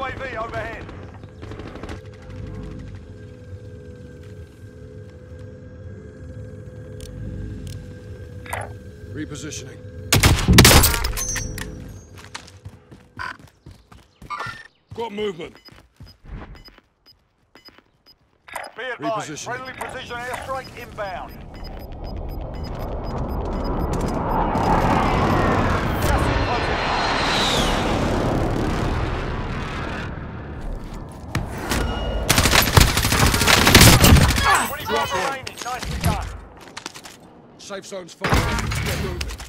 UAV overhead. Repositioning. Got movement. Be advised, Repositioning. friendly precision airstrike inbound. Nicely done. Safe zone's far. Get moving.